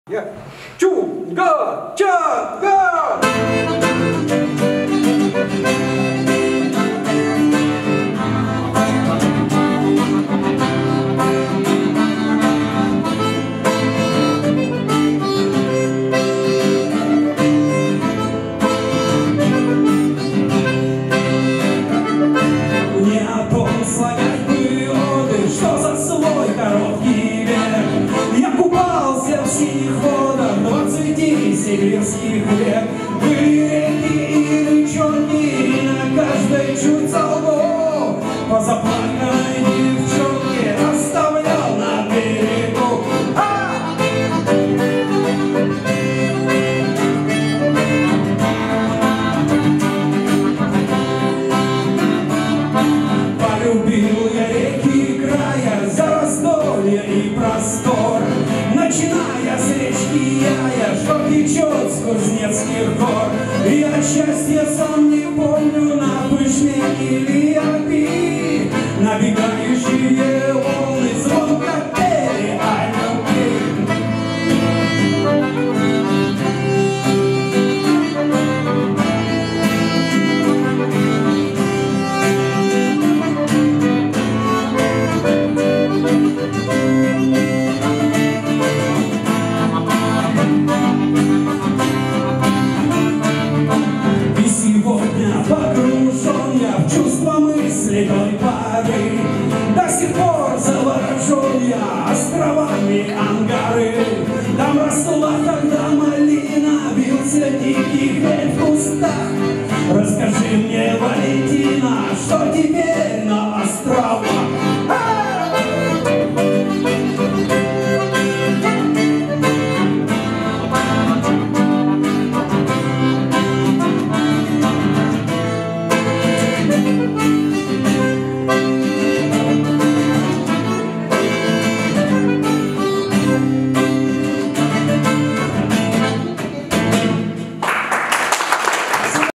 Чунга-чанга! Сибирских лет были реки и речонки, на каждой чуть солбу по заплаканной девчонке оставлял на берегу. Полюбил я реки края за раздолье и простор, начиная с речки Яя, что течет с Кузнецких гор. Я счастья сам не помню, на Пышме или Оки набегающие волны звонко пели о любви. Погружен я в чувство мысли той поры, до сих пор заворожен я островами Ангары. Там росла тогда малина, бился дикий хмель в кустах,